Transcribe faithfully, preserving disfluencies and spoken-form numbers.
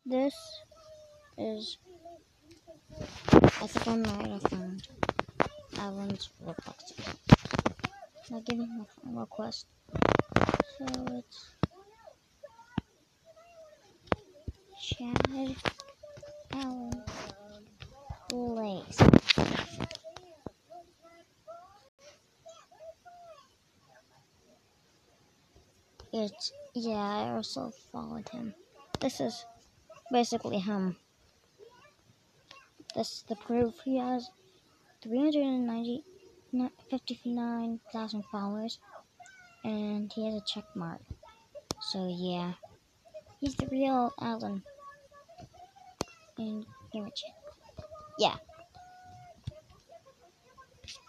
This is, I think I might have found Alan's Roblox account. Now give him a friend request. So it's Chad Allen Blaze. It's, yeah, I also followed him. This is basically him. This is the proof. He has three hundred fifty-nine thousand followers, and he has a check mark. So yeah, he's the real Alan. And image. Yeah.